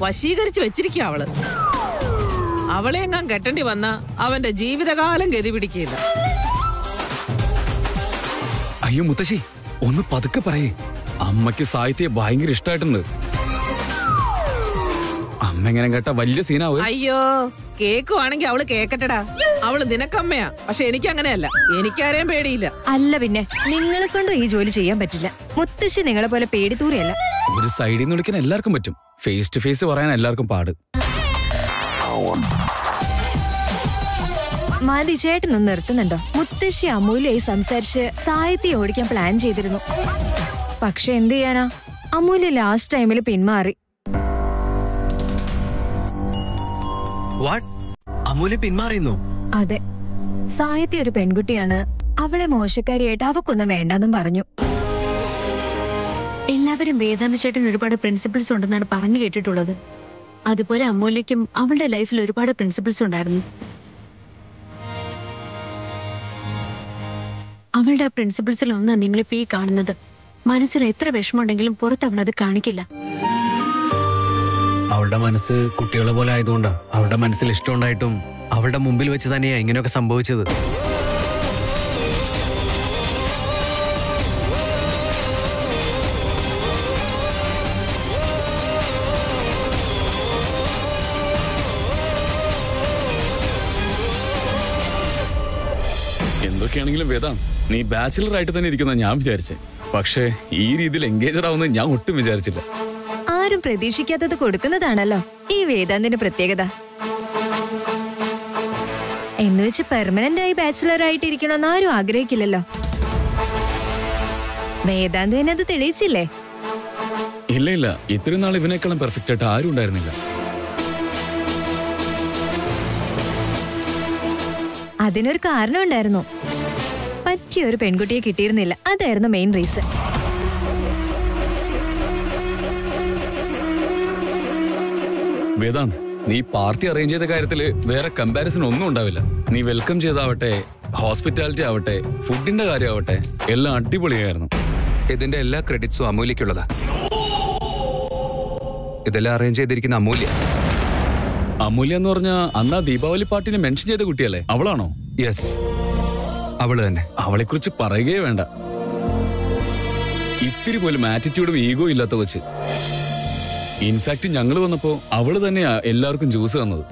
വശീകരിച്ചു വെച്ചിരിക്കുക അവള്. അവളെ എങ്ങാൻ കെട്ടേണ്ടി വന്ന അവന്റെ ജീവിതകാലം ഗതി പിടിക്കില്ല. അയ്യോ മുത്തശ്ശി, ഒന്ന് പതുക്കെ പറയേ. അമ്മയ്ക്ക് സാഹിത്യെ ഭയങ്കര ഇഷ്ടമായിട്ടുണ്ട്. അമ്മ എങ്ങനെ കേട്ടാ വലിയ സീനാവ്. അയ്യോ, കേക്കുവാണെങ്കിൽ അവള് കേക്കട്ടടാ. അവള് നിനക്കമ്മയാ, പക്ഷെ എനിക്ക് അങ്ങനെയല്ല. എനിക്കാരെയും പേടിയില്ല. അല്ല പിന്നെ നിങ്ങളെ കൊണ്ട് ഈ ജോലി ചെയ്യാൻ പറ്റില്ല. മുത്തശ്ശി നിങ്ങളെ പോലെ പേടിത്തൂറിയല്ല. ഒരു സൈഡിൽ നിന്ന് വിളിക്കാൻ എല്ലാവർക്കും പറ്റും, ഫേസ് ടു ഫേസ് പറയാൻ എല്ലാവർക്കും പാട്. മതി, ചേട്ടനൊന്ന് നിർത്തുന്നുണ്ടോ? മുത്തശ്ശി അമൂല്യായി സംസാരിച്ച് സാഹിത്യം ഓടിക്കാൻ പ്ലാൻ ചെയ്തിരുന്നു. പക്ഷെ എന്ത് ചെയ്യാനാ, അമൂല്യ ലാസ്റ്റ് ടൈമിൽ പിന്മാറി. അമൂല്യ പിന്മാറിയെന്നോ? അതെ, സാഹിത്യ ഒരു പെൺകുട്ടിയാണ്, അവളെ മോശക്കാരിയായിട്ട് അവക്കൊന്നും വേണ്ടെന്നും പറഞ്ഞു. എല്ലാവരും വേദാന്ത ചേട്ടൻ ഒരുപാട് പ്രിൻസിപ്പിൾസ് ഉണ്ടെന്നാണ് പറഞ്ഞു കേട്ടിട്ടുള്ളത്. അതുപോലെ അമൂല്യക്കും അവളുടെ ലൈഫിൽ ഒരുപാട് പ്രിൻസിപ്പിൾസ് ഉണ്ടായിരുന്നു. അവളുടെ ആ പ്രിൻസിപ്പിൾസിൽ ഒന്നാ നിങ്ങളിപ്പോ ഈ കാണുന്നത്. മനസ്സിൽ എത്ര വിഷമമുണ്ടെങ്കിലും പുറത്ത് അവളത് കാണിക്കില്ല. അവളുടെ മനസ്സ് കുട്ടികളെ പോലെ ആയതുകൊണ്ടാണ്. അവളുടെ മനസ്സിൽ ഇഷ്ടമുണ്ടായിട്ടും അവളുടെ മുമ്പിൽ വെച്ച് തന്നെയാ ഇങ്ങനെയൊക്കെ സംഭവിച്ചത്. എന്തൊക്കെയാണെങ്കിലും വേദാ, നീ ബാച്ചിലർ ആയിട്ട് തന്നെ ഇരിക്കുന്ന ഞാൻ വിചാരിച്ചേ. പക്ഷേ ഈ രീതിയിൽ എൻഗേജഡ് ആവുന്നത് ഞാൻ ഒട്ടും വിചാരിച്ചില്ല. ആരും പ്രതീക്ഷിക്കാത്തത് കൊടുക്കുന്നതാണല്ലോ ഈ വേദാന്തിന്റെ പ്രത്യേകത. എന്നുവെച്ച് പെർമനന്റ് ആയി ബാച്ചിലർ ആയിട്ടിരിക്കണമെന്ന് ആരും ആഗ്രഹിക്കില്ലല്ലോ. വേദാന്ത് തന്നെ അത് തെളിയിച്ചില്ലേ? ഇല്ല ഇല്ല, ഇത്രയും നാൾ ഇവനേക്കാളും പെർഫെക്റ്റ് ആയിട്ട് ആരും ഉണ്ടായിരുന്നില്ല. അതിനൊരു കാരണം ഉണ്ടായിരുന്നു. പറ്റിയ ഒരു പെൺകുട്ടിയെ കിട്ടിയിരുന്നില്ല, അതായിരുന്നു മെയിൻ റീസൺ. വേദാന്ത്, നീ പാർട്ടി അറേഞ്ച് ചെയ്ത കാര്യത്തില് വേറെ കമ്പാരിസൺ ഒന്നും ഉണ്ടാവില്ല. നീ വെൽക്കം ചെയ്താവട്ടെ, ഹോസ്പിറ്റാലിറ്റി ആവട്ടെ, ഫുഡിന്റെ കാര്യമാവട്ടെ, എല്ലാം അടിപൊളിയായിരുന്നു. ഇതിന്റെ എല്ലാ ക്രെഡിറ്റ്സും അമൂല്യക്കുള്ളതാ. ഇതെല്ലാം അറേഞ്ച് ചെയ്തിരിക്കുന്ന അമൂല്യ. അമൂല്യ എന്ന് പറഞ്ഞാ അന്നാ ദീപാവലി പാർട്ടിനെ മെൻഷൻ ചെയ്ത കുട്ടിയല്ലേ, അവളാണോ? യെസ്, അവള് തന്നെ. അവളെ കുറിച്ച് പറയുകയേ വേണ്ട. ഇത്തിരി പോലും ആറ്റിറ്റ്യൂഡും ഈഗോ ഇല്ലാത്ത വെച്ച്. ഇൻഫാക്ട് ഞങ്ങൾ വന്നപ്പോ അവള് തന്നെയാ എല്ലാവർക്കും ജ്യൂസ് തന്നത്.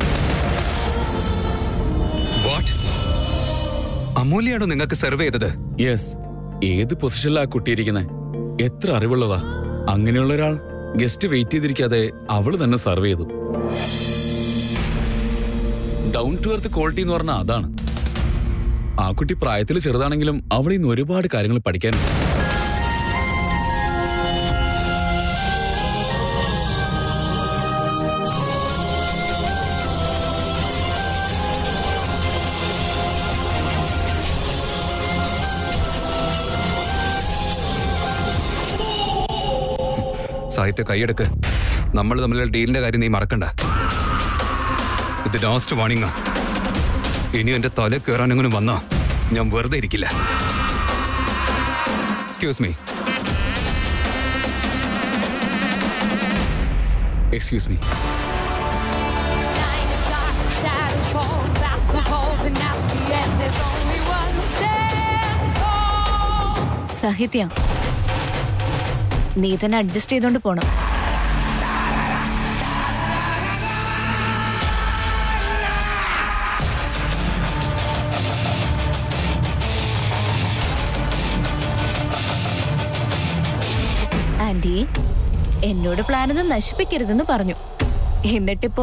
അമൂല്യാണോ നിങ്ങൾക്ക് സെർവ് ചെയ്തത്? യെസ്. ഏത് പൊസിഷനിലാ കുട്ടിയിരിക്കുന്നത്? എത്ര അറിവുള്ളതാ. അങ്ങനെയുള്ള ഒരാൾ ഗസ്റ്റ് വെയിറ്റ് ചെയ്തിരിക്കാതെ അവള് തന്നെ സെർവ് ചെയ്തു. ഡൗൺ ടു എർത്ത് ക്വാളിറ്റി എന്ന് പറഞ്ഞാൽ അതാണ്. ആ കുട്ടി പ്രായത്തിൽ ചെറുതാണെങ്കിലും അവളിൽ നിന്ന് ഒരുപാട് കാര്യങ്ങൾ പഠിക്കാനുണ്ട്. സാഹിത്യ കൈയെടുക്ക്. നമ്മൾ തമ്മിലുള്ള ഡീലിന്റെ കാര്യം നീ മറക്കണ്ട. ഇത് ലാസ്റ്റ് വാണിംഗാ. ഇനി എന്റെ തല കയറാനെങ്കിലും വന്നാ ഞാൻ വെറുതെ ഇരിക്കില്ല. Excuse me. Excuse me. Sahithya, നീ തന്നെ അഡ്ജസ്റ്റ് ചെയ്തോണ്ട് പോണം. ആന്റി എന്നോട് പ്ലാനൊന്നും നശിപ്പിക്കരുതെന്ന് പറഞ്ഞു. എന്നിട്ടിപ്പോ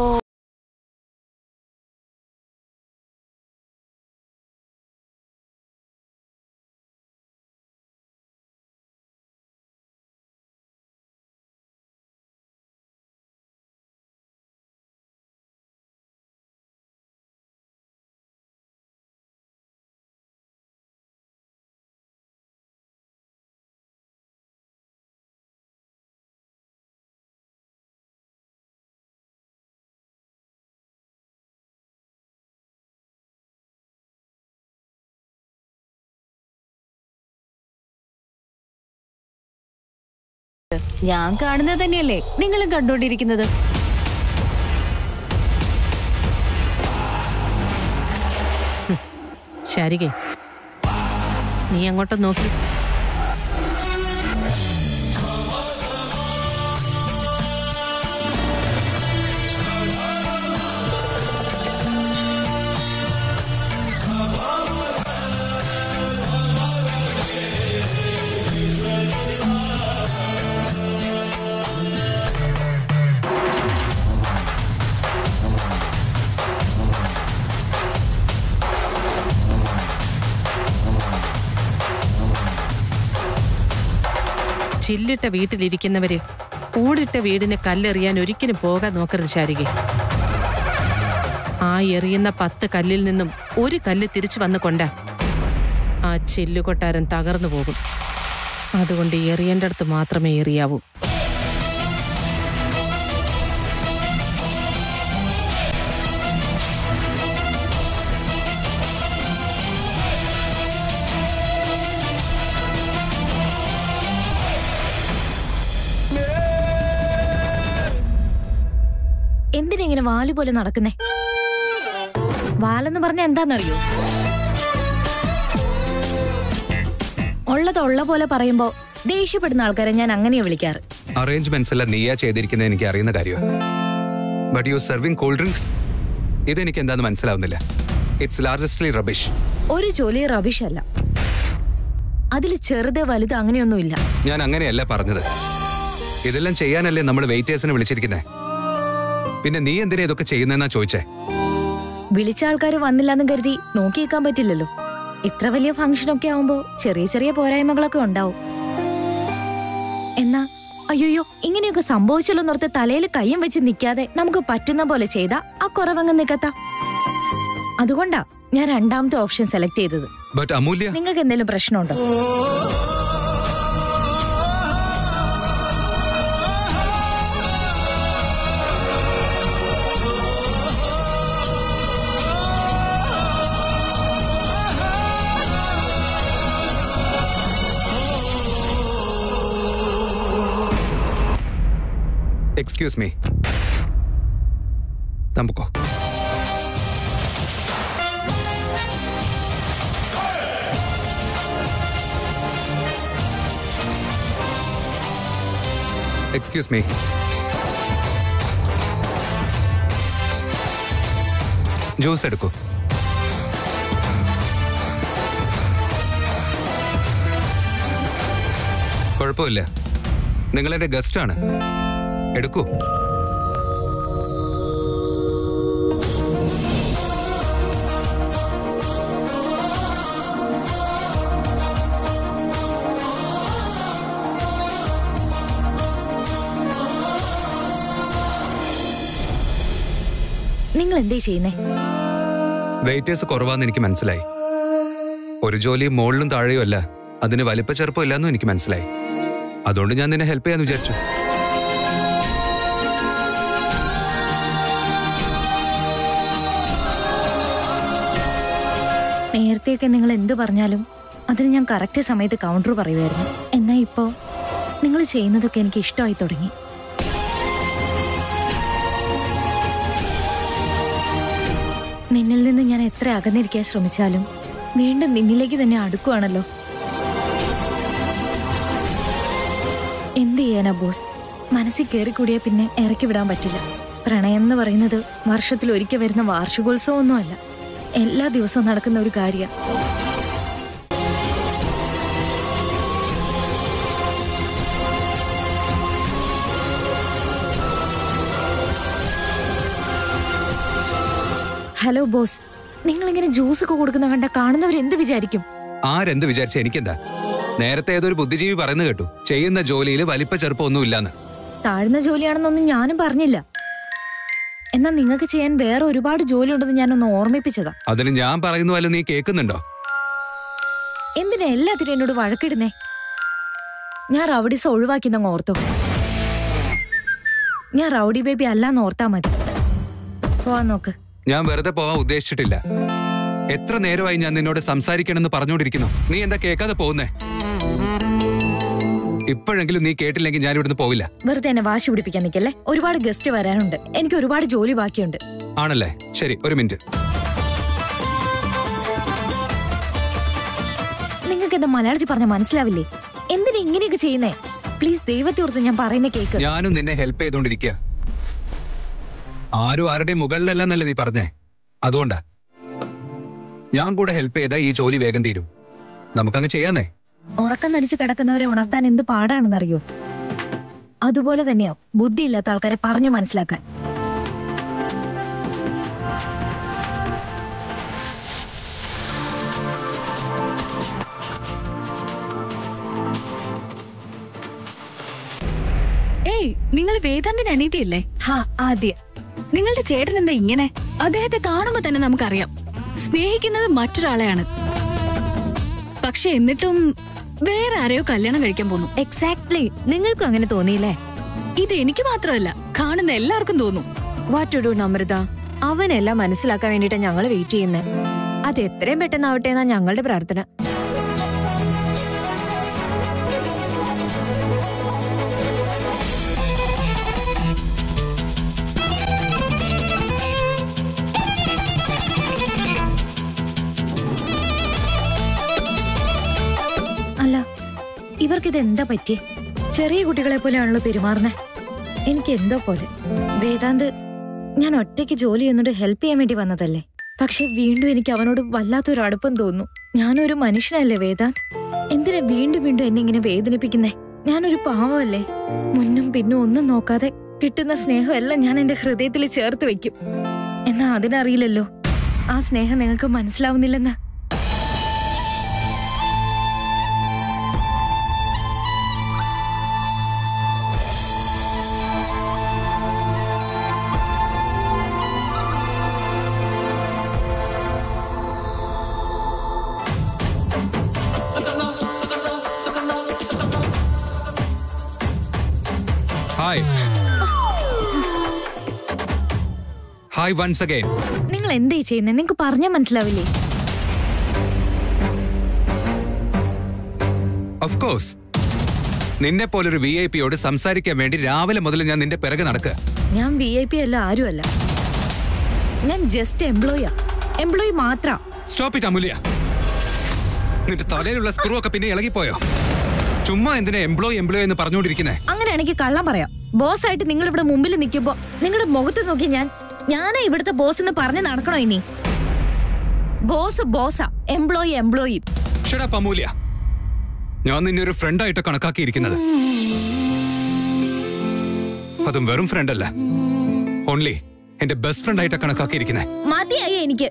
ഞാൻ കാണുന്നത് തന്നെയല്ലേ നിങ്ങളും കണ്ടോണ്ടിരിക്കുന്നത്. ശാരികേ, നീ അങ്ങോട്ട് നോക്കി. ചില്ലിട്ട വീട്ടിലിരിക്കുന്നവര് ഓടിട്ട വീടിന് കല്ലെറിയാൻ ഒരിക്കലും പോകാൻ നോക്കരുത് ശാരികെ. ആ എറിയുന്ന 10 കല്ലിൽ നിന്നും ഒരു കല്ല് തിരിച്ചു വന്നുകൊണ്ട ആ ചില്ലുകൊട്ടാരൻ തകർന്നു പോകും. അതുകൊണ്ട് എറിയേണ്ടടുത്ത് മാത്രമേ എറിയാവൂ. എന്തിനെങ്ങനെ വാല് പോലെ നടക്കുന്നേ? വാലെന്ന് പറഞ്ഞ എന്താന്നറിയോ? ഉള്ളത് ഉള്ള പോലെ പറയുമ്പോ ദേഷ്യപ്പെടുന്ന ആൾക്കാരെ ഞാൻ അങ്ങനെയാ വിളിക്കാറ്. അറേഞ്ച്മെന്റ്സ് എല്ലാം നീയാ ചെയ്തിരിക്കുന്നത് എനിക്ക് അറിയുന്ന കാര്യമാണ്. But you serving cold drinks, ഇതെനിക്ക് എന്താന്ന് മനസ്സിലാവുന്നില്ല. It's largestly rubbish. ഒരു ജോലി റബിഷ് അല്ല, അതിൽ ചെറുത് വലുത് അങ്ങനെയൊന്നുമില്ല. ഞാൻ അങ്ങനെയല്ല പറഞ്ഞത്. ഇതെല്ലാം ചെയ്യാനല്ലേ നമ്മൾ വെയിറ്റേഴ്സിനെ വിളിച്ചിരിക്കുന്നേ. പിന്നെ നീ എന്തിനാ ഇതൊക്കെ ചെയ്യുന്നെന്നാ ചോദിച്ചേ? വിളിച്ച ആൾക്കാര് വന്നില്ലാന്ന് കരുതി നോക്കിയേക്കാൻ പറ്റില്ലല്ലോ. ഇത്ര വലിയ ഫംഗ്ഷനൊക്കെ ആവുമ്പോ ചെറിയ ചെറിയ പോരായ്മകളൊക്കെ ഉണ്ടാവും. എന്നാ അയ്യോ ഇങ്ങനെയൊക്കെ സംഭവിച്ചല്ലോ എന്നോർത്ത് തലയിൽ കയ്യും വെച്ച് നിൽക്കാതെ നമുക്ക് പറ്റുന്ന പോലെ ചെയ്താ ആ കുറവങ്ങ് നികത്താം. അതുകൊണ്ടാ ഞാൻ രണ്ടാമത്തെ ഓപ്ഷൻ സെലക്ട് ചെയ്തത്. നിങ്ങൾക്ക് എന്തെങ്കിലും പ്രശ്നമുണ്ടോ? Excuse me. Tambuko. Excuse me. Juice എടുക്കൂ. കുഴപ്പമില്ല, നിങ്ങളെന്റെ ഗസ്റ്റാണ്. എടുക്കൂ. നിങ്ങൾ എന്തേ ചെയ്യുന്നേ? വെയിറ്റേഴ്സ് കുറവാന്ന് എനിക്ക് മനസ്സിലായി. ഒരു ജോലി മുകളിലും താഴെയും അല്ല, അതിന് വലിപ്പ ചെറുപ്പം ഇല്ലാന്നും എനിക്ക് മനസ്സിലായി. അതുകൊണ്ട് ഞാൻ നിന്നെ ഹെൽപ്പ് ചെയ്യാന്ന് വിചാരിച്ചു. നേരത്തെയൊക്കെ നിങ്ങൾ എന്ത് പറഞ്ഞാലും അതിന് ഞാൻ കറക്റ്റ് സമയത്ത് കൗണ്ടർ പറയുമായിരുന്നു. എന്നാ ഇപ്പോ നിങ്ങൾ ചെയ്യുന്നതൊക്കെ എനിക്ക് ഇഷ്ടമായി തുടങ്ങി. നിന്നിൽ നിന്ന് ഞാൻ എത്ര അകന്നിരിക്കാൻ ശ്രമിച്ചാലും വീണ്ടും നിന്നിലേക്ക് തന്നെ അടുക്കുവാണല്ലോ. എന്ത് ചെയ്യാനാ ബോസ്, മനസ്സിൽ കയറിക്കൂടിയാ പിന്നെ ഇറക്കി വിടാൻ പറ്റില്ല. പ്രണയം എന്ന് പറയുന്നത് വർഷത്തിൽ ഒരിക്കൽ വരുന്ന വാർഷികോത്സവമൊന്നുമല്ല, എല്ലാ ദിവസവും നടക്കുന്ന ഒരു കാര്യം. ഹലോ ബോസ്, നിങ്ങളിങ്ങനെ ജ്യൂസ് ഒക്കെ കൊടുക്കുന്ന കണ്ട കാണുന്നവരെന്ത് വിചാരിക്കും? ആരെന്ത് വിചാരിച്ച എനിക്കെന്താ? നേരത്തെ ഏതൊരു ബുദ്ധിജീവി പറയുന്നു കേട്ടു, ചെയ്യുന്ന ജോലിയിൽ വലിപ്പ ചെറുപ്പമൊന്നും ഇല്ലാന്ന്. താഴ്ന്ന ജോലിയാണെന്നൊന്നും ഞാനും പറഞ്ഞില്ല. എന്നാ നിങ്ങൾക്ക് ചെയ്യാൻ വേറെ ഒരുപാട് ജോലി ഉണ്ടെന്ന് ഞാനൊന്ന് ഓർമ്മിപ്പിച്ചതാ. അതിന് ഞാൻ പറയുന്ന പോലെ നീ കേൾക്കുന്നുണ്ടോ? എന്തിനാ എല്ലാത്തിനും എന്നോട് വഴക്കിടുന്നേ? ഞാൻ റൗഡീസ് ഒഴിവാക്കിന്നങ്ങ് ഓർത്തോ? ഞാൻ റൗഡി ബേബി അല്ലാന്ന് ഓർത്താ മതി. പോവാൻ നോക്ക്. ഞാൻ വെറുതെ പോവാൻ ഉദ്ദേശിച്ചിട്ടില്ല. എത്ര നേരമായി ഞാൻ നിന്നോട് സംസാരിക്കണമെന്ന് പറഞ്ഞുകൊണ്ടിരിക്കുന്നു. നീ എന്താ കേൾക്കാതെ പോകുന്നേ? ഇപ്പോഴെങ്കിലും നീ കേട്ടില്ലെങ്കിൽ ഞാൻ ഇവിടുന്ന് പോവില്ല. വെറുതെ എന്നെ വാശി പിടിപ്പിക്കാൻ നിൽക്കല്ലേ. ഒരുപാട് ഗസ്റ്റ് വരാനുണ്ട്, എനിക്ക് ഒരുപാട് ജോലി ബാക്കിയുണ്ട്. ആണല്ലേ? ശരി, ഒരു മിനിറ്റ്. നിനക്കെന്താ മലയാളത്തിൽ പറഞ്ഞ മനസ്സിലാവില്ലേ? എന്തിനാ ഇങ്ങനെയൊക്കെ ചെയ്യുന്നേ? പ്ലീസ് ദൈവത്തെ ഓർത്ത് ഞാൻ പറയുന്ന കേക്ക്. ഞാനും നിന്നെ ഹെൽപ്പ് ചെയ്തോണ്ടിരിക്കുക. ആരും ആരുടെയും മുകളിലല്ലെന്നല്ലേ നീ പറഞ്ഞേ? അതുകൊണ്ടാ ഞാൻ കൂടെ ഹെൽപ്പ് ചെയ്താ ഈ ജോലി വേഗം തീരും. നമുക്കങ്ങ് ചെയ്യാന്നേ. ഉറക്കം നടിച്ച് കിടക്കുന്നവരെ ഉണർത്താൻ എന്ത് പാടാണെന്നറിയോ? അതുപോലെ തന്നെയാ ബുദ്ധിയില്ലാത്ത ആൾക്കാരെ പറഞ്ഞു മനസ്സിലാക്കാൻ. ഏയ്, നിങ്ങൾ വേദാന്തിന്റെ അനീതിയല്ലേ? ആദ്യ നിങ്ങളുടെ ചേട്ടൻ എന്താ ഇങ്ങനെ? അദ്ദേഹത്തെ കാണുമ്പോ തന്നെ നമുക്കറിയാം സ്നേഹിക്കുന്നത് മറ്റൊരാളെയാണ്. പക്ഷെ എന്നിട്ടും വേറെ ആരെയോ കല്യാണം കഴിക്കാൻ പോന്നു. എക്സാക്ട്ലി. നിങ്ങൾക്കും അങ്ങനെ തോന്നിയില്ലേ? ഇത് എനിക്ക് മാത്രമല്ല, കാണുന്ന എല്ലാവർക്കും തോന്നും. What to do Namratha? അവനെല്ലാം മനസ്സിലാക്കാൻ വേണ്ടിട്ടാ ഞങ്ങള് വെയിറ്റ് ചെയ്യുന്നത്. അത് എത്രയും പെട്ടെന്നാവട്ടെ എന്നാ ഞങ്ങളുടെ പ്രാർത്ഥന. അല്ല, ഇവർക്കിത് എന്താ പറ്റി? ചെറിയ കുട്ടികളെ പോലെയാണല്ലോ പെരുമാറുന്നേ. എനിക്ക് എന്തോ പോലെ. വേദാന്ത്, ഞാൻ ഒറ്റയ്ക്ക് ജോലി ചെയ്യുന്നോണ്ട് ഹെൽപ്പ് ചെയ്യാൻ വേണ്ടി വന്നതല്ലേ? പക്ഷെ വീണ്ടും എനിക്ക് അവനോട് വല്ലാത്തൊരു അടുപ്പം തോന്നുന്നു. ഞാനൊരു മനുഷ്യനല്ലേ വേദാന്ത്? എന്തിനാ വീണ്ടും വീണ്ടും എന്നെ ഇങ്ങനെ വേദനിപ്പിക്കുന്നേ? ഞാനൊരു പാവമല്ലേ? മുന്നും പിന്നും ഒന്നും നോക്കാതെ കിട്ടുന്ന സ്നേഹം എല്ലാം ഞാൻ എന്റെ ഹൃദയത്തിൽ ചേർത്ത് വെക്കും. എന്നാ അതിനറിയില്ലല്ലോ ആ സ്നേഹം നിങ്ങൾക്ക് മനസ്സിലാവുന്നില്ലെന്ന്. Hi once again. നിങ്ങൾ എന്താ ചെയ്യുന്നത്? നിങ്ങൾക്ക് പറഞ്ഞാൽ മനസ്സിലാവില്ലേ? Of course. നിന്നെ പോലൊരു VIP-യോട് സംസാരിക്കാൻ വേണ്ടി രാവിലെ മുതൽ ഞാൻ നിന്റെ പിറകെ നടക്കുക. ഞാൻ VIP അല്ല, ആരുമല്ല. ഞാൻ ജസ്റ്റ് എംപ്ലോയി മാത്രം. Stop it Amulya. നിന്റെ തലയിലുള്ള സ്ക്രൂ ഒക്കെ പിന്നെ ഇളകിപ്പോയോ? ചുമ്മാ എന്തിനാ എംപ്ലോയി എന്ന് പറഞ്ഞുകൊണ്ടിരിക്കുന്നേ? അങ്ങനെയാണെങ്കിൽ കള്ളം പറയാം. ബോസ് ആയിട്ട് നിങ്ങൾ ഇവിടെ മുമ്പിൽ നിൽക്കുമ്പോ നിങ്ങളുടെ മുഖത്ത് നോക്കി ഞാനാ ഇവിടുത്തെ ബോസ് എന്ന് പറഞ്ഞ് നടക്കണോ? ഇനി ബോസാ, എംപ്ലോയി. Shut up Amulya. ഞാൻ നിന്നെ ഒരു ഫ്രണ്ടായിട്ട് കണക്കാക്കിയിരിക്കുന്നത്. അതും വെറും ഫ്രണ്ട് അല്ല, ഓൺലി എന്റെ ബെസ്റ്റ് ഫ്രണ്ട് ആയിട്ട് കണക്കാക്കിയിരിക്കുന്നത്. മതിയായി എനിക്ക്.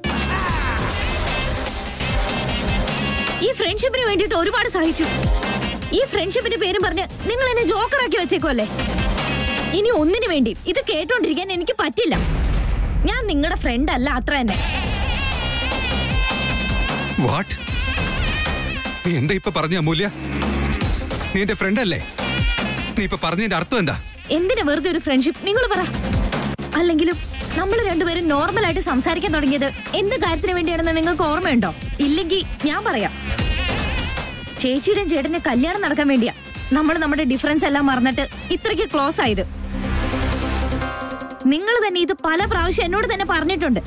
ഈ ഫ്രണ്ട്ഷിപ്പിന് വേണ്ടിട്ട് ഒരുപാട് സഹിച്ചു. ഈ ഫ്രണ്ട്ഷിപ്പിന്റെ പേരും പറഞ്ഞ് നിങ്ങൾ എന്നെ ജോക്കറാക്കി വെച്ചേക്കുമല്ലേ? ഇനി ഒന്നിനു വേണ്ടി ഇത് കേട്ടോണ്ടിരിക്കാൻ എനിക്ക് പറ്റില്ല. ഞാൻ നിങ്ങളുടെ ഫ്രണ്ട് അല്ല, അത്ര തന്നെ. വാട്ട്? നീ എന്താ ഇപ്പൊ പറഞ്ഞ അമൂല്യ? നീ എന്റെ ഫ്രണ്ട് അല്ലേ? നീ ഇപ്പൊ പറഞ്ഞതിന്റെ അർത്ഥം എന്താ? എന്തിനാ വെറുതെ ഒരു ഫ്രണ്ട്ഷിപ്പ്? നിങ്ങൾ പറ. അല്ലെങ്കിലും നമ്മൾ രണ്ടുപേരും നോർമലായിട്ട് സംസാരിക്കാൻ തുടങ്ങിയത് എന്ത് കാര്യത്തിന് വേണ്ടിയാണെന്ന് നിങ്ങൾക്ക് ഓർമ്മയുണ്ടോ? ഇല്ലെങ്കിൽ ഞാൻ പറയാം. ചേച്ചിയുടെയും ചേട്ടന്റെ കല്യാണം നടക്കാൻ വേണ്ടിയാ നമ്മൾ നമ്മുടെ ഡിഫറൻസ് എല്ലാം മറന്നിട്ട് ഇത്രയ്ക്ക് ക്ലോസ് ആയത്. നിങ്ങൾ തന്നെ ഇത് പല പ്രാവശ്യം എന്നോട് തന്നെ പറഞ്ഞിട്ടുണ്ട്.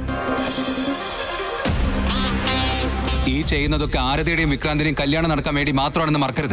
ഈ ചെയ്യുന്നതൊക്കെ ആരതിയുടെയും വിക്രാന്തിന്റെയും കല്യാണം നടക്കാൻ വേണ്ടി മാത്രമാണെന്ന് മറക്കരുത്.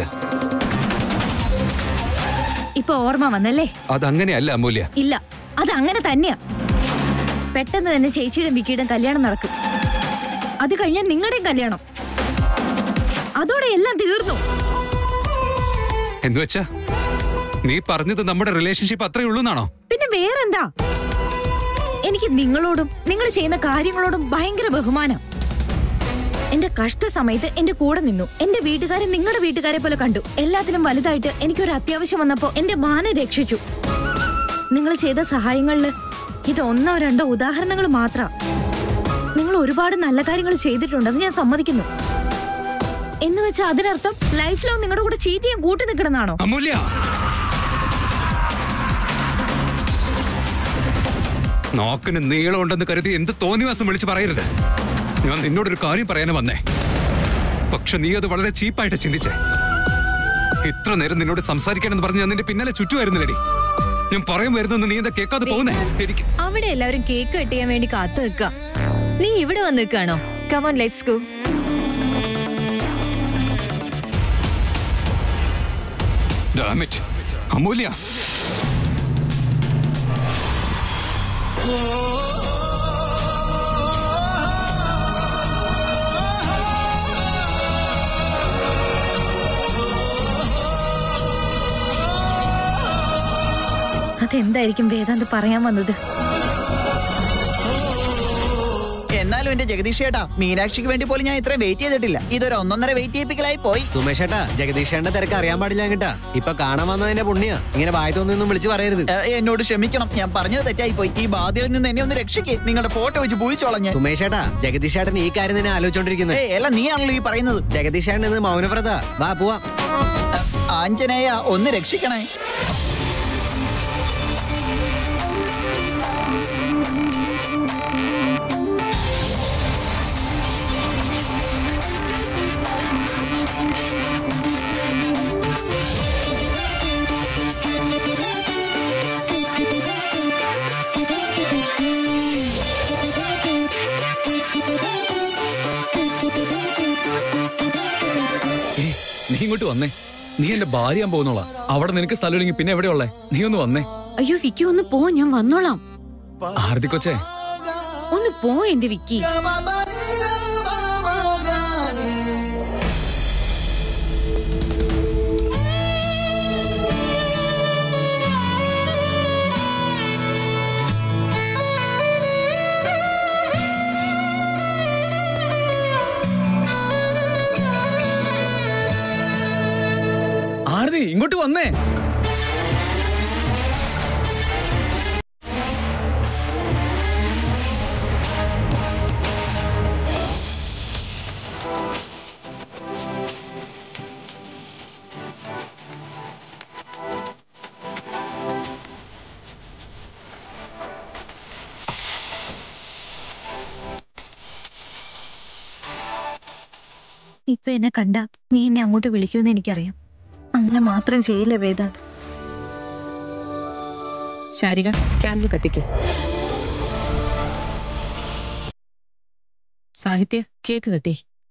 ഇപ്പൊ ഓർമ്മ വന്നല്ലേ? അതങ്ങനെയല്ല അമൂല്യ. ഇല്ല, അത് അങ്ങനെ തന്നെയാ. പെട്ടെന്ന് തന്നെ ചേച്ചിയുടെയും വിക്കിയുടെയും കല്യാണം നടക്കും. അത് കഴിഞ്ഞാൽ നിങ്ങളുടെയും കല്യാണം. അതോടെ എല്ലാം തീർന്നു. എന്നുവെച്ചാ നീ പറഞ്ഞത് നമ്മുടെ റിലേഷൻഷിപ്പ് അത്രേ ഉള്ളൂന്നാണോ? പിന്നെ വേറെന്താ? എനിക്ക് നിങ്ങളോടും നിങ്ങൾ ചെയ്യുന്ന കാര്യങ്ങളോടും ഭയങ്കര ബഹുമാനം. എന്റെ കഷ്ട സമയത്ത് എന്റെ കൂടെ നിന്നു. എന്റെ വീട്ടുകാരെ നിങ്ങളുടെ വീട്ടുകാരെ പോലെ കണ്ടു. എല്ലാത്തിലും വലുതായിട്ട് എനിക്കൊരു അത്യാവശ്യം വന്നപ്പോ എന്റെ മാനം രക്ഷിച്ചു. നിങ്ങൾ ചെയ്ത സഹായങ്ങളില് ഇത് 1 or 2 ഉദാഹരണങ്ങൾ മാത്രം. നിങ്ങൾ ഒരുപാട് നല്ല കാര്യങ്ങൾ ചെയ്തിട്ടുണ്ട്, അത് ഞാൻ സമ്മതിക്കുന്നു. എന്ന് വെച്ചാൽ അതിനർത്ഥം ലൈഫ് ലോങ് നിങ്ങളുടെ കൂടെ ചീറ്റ് ചെയ്യാൻ കൂട്ടി നിൽക്കണമെന്നാണോ? അമൂല്യ, നോക്കിന് നീളമുണ്ടെന്ന് കരുതി എന്ത് തോന്നിവാസം വിളിച്ച് പറയരുത്. ഞാൻ നിന്നോടൊരു കാര്യം പറയാൻ വന്നേ, പക്ഷെ നീ അത് വളരെ ചീപ്പായിട്ട് ചിന്തിച്ചേ. ഇത്ര നേരം നിന്നോട് സംസാരിക്കാനെന്ന് പറഞ്ഞ് ഞാൻ നിന്റെ പിന്നാലെ ചുറ്റുമായിരുന്നില്ലടി. ഞാൻ പറയും വരുന്നെന്ന് നീ എന്താ കേൾക്കാതെ പോകുന്നേ? എനിക്ക് അവിടെ എല്ലാവരും കേക്ക് കട്ട് ചെയ്യാൻ വേണ്ടി കാത്തു നിൽക്കാം. നീ ഇവിടെ വന്ന് നിൽക്കാണോ? Come on, let's go. Damn it. Amulya. അതെന്തായിരിക്കും വേദാന്ത് പറയാൻ വന്നത്? എന്നാലും എന്റെ ജഗദീഷ് ചേട്ടാ, മീനാക്ഷിക്ക് വേണ്ടി പോലും ഞാൻ ഇത്രയും വെയിറ്റ് ചെയ്തിട്ടില്ല. ഇതൊരു 1.5 വെയിറ്റ് ചെയ്യിപ്പിക്കലായി പോയി. സുമേഷ് ചേട്ടാ, ജഗദീഷ് ചേട്ടന്റെ തിരക്ക് അറിയാൻ പാടില്ല കേട്ടാ. ഇപ്പൊ കാണാൻ വന്നതിന്റെ പുണ്യ ഇങ്ങനെ വായതൊന്നും വിളിച്ച് പറയരുത്. എന്നോട് ക്ഷമിക്കണം, ഞാൻ പറഞ്ഞത് തെറ്റായി പോയി. ഈ ബാധയിൽ നിന്ന് എന്നെ ഒന്ന് രക്ഷിക്കേ. നിങ്ങളുടെ ഫോട്ടോ വെച്ച് പൂയിച്ചോളാം ഞാൻ. സുമേഷ് ചേട്ടാ, ജഗദീഷ് ചേട്ടൻ ഈ കാര്യം തന്നെ ആലോചിച്ചോണ്ടിരിക്കുന്നത്. അല്ല, നീയാണല്ലോ ഈ പറയുന്നത്. ജഗദീഷ് ചേട്ടൻ ഇന്ന് മൗനവ്രത. വാ പോവാ. ആഞ്ജനേയ, ഒന്ന് രക്ഷിക്കണേ. നീ ഇങ്ങോട്ട് വന്നേ. നീ എന്റെ ഭാര്യ പോകുന്നോളാ. അവിടെ നിനക്ക് സ്ഥലമില്ലെങ്കിൽ പിന്നെ എവിടെയുള്ളേ? നീ ഒന്ന് വന്നേ. അയ്യോ വിക്കി, ഒന്ന് പോ, ഞാൻ വന്നോളാം. ആർത്തി കൊച്ചേ, ഒന്ന് പോ എന്റെ വിക്കി. ആർത്തി ഇങ്ങോട്ട് വന്നേ. ഇപ്പൊ എന്നെ കണ്ട നീ എന്നെ അങ്ങോട്ട് വിളിക്കുമെന്ന് എനിക്കറിയാം. അങ്ങനെ മാത്രം ചെയ്യില്ല വേദാന്ത്. ശാരിക, ക്യാൻഡിൽ കത്തിക്ക്. സാഹിത്യ, കേക്ക് കത്തി.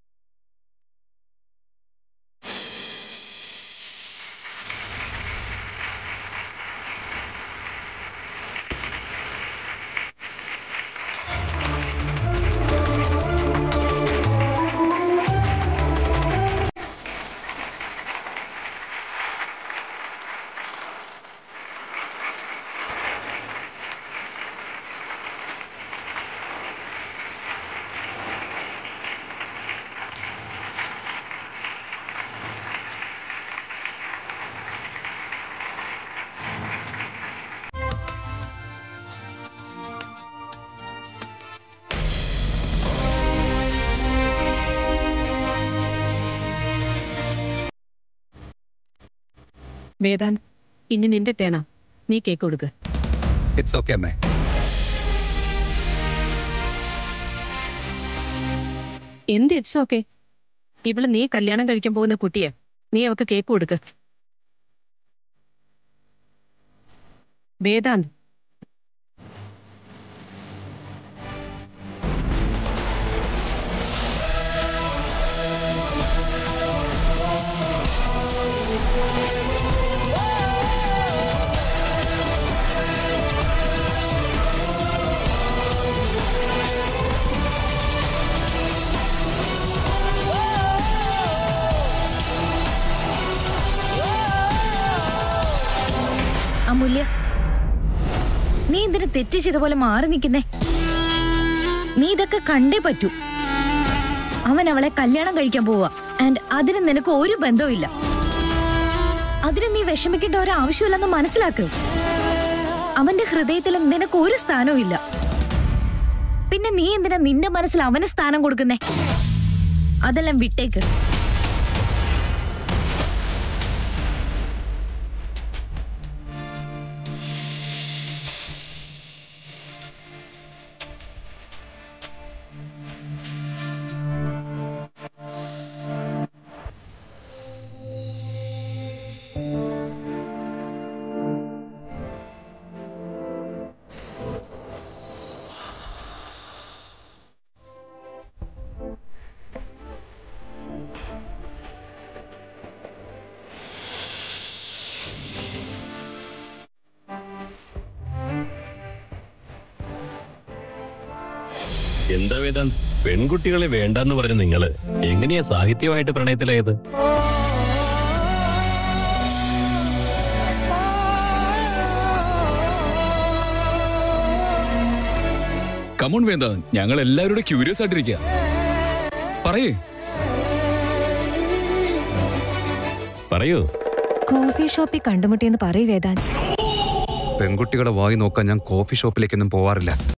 വേദാന്ത്, ഇനി നിന്റെ ടേണാ. നീ കേക്ക് കൊടുക്ക്. ഇറ്റ്സ് ഓക്കേ അമ്മേ. എന്ത് ഇറ്റ്സ് ഓക്കെ? ഇവള് നീ കല്യാണം കഴിക്കാൻ പോകുന്ന കുട്ടിയെ. നീ അവക്ക് കേക്ക് കൊടുക്ക്. വേദാന്ത്, അമൂല്യ, നീ എന്തിനു തെറ്റ് ചെയ്ത പോലെ മാറി നിൽക്കുന്നേ? നീ ഇതൊക്കെ കണ്ടേ പറ്റൂ. അവൻ അവളെ കല്യാണം കഴിക്കാൻ പോവാ. ആൻഡ് അതിന് നിനക്ക് ഒരു ബന്ധവും ഇല്ല. അതിന് നീ വിഷമിക്കേണ്ട ഒരു ആവശ്യമില്ലെന്ന് മനസ്സിലാക്ക്. അവന്റെ ഹൃദയത്തിൽ നിനക്ക് ഒരു സ്ഥാനവും ഇല്ല. പിന്നെ നീ എന്തിനാ നിന്റെ മനസ്സിൽ അവന് സ്ഥാനം കൊടുക്കുന്നേ? അതെല്ലാം വിട്ടേക്ക്. എന്താ വേദാന്ത്, പെൺകുട്ടികളെ വേണ്ടെന്ന് പറഞ്ഞ നിങ്ങള് എങ്ങനെയാ സാഹിത്യമായിട്ട് പ്രണയത്തിലായത്? കമോൺ വേദാന്ത്, ഞങ്ങൾ എല്ലാവരുടെ ക്യൂരിയസ് ആയിട്ടിരിക്കുക. പറയേ. പറയൂ. കോഫി ഷോപ്പിൽ കണ്ടുമുട്ടിയെന്ന് പറയൂ വേദാന്ത്. പെൺകുട്ടികളെ വായി നോക്കാൻ ഞാൻ കോഫി ഷോപ്പിലേക്കൊന്നും പോവാറില്ല.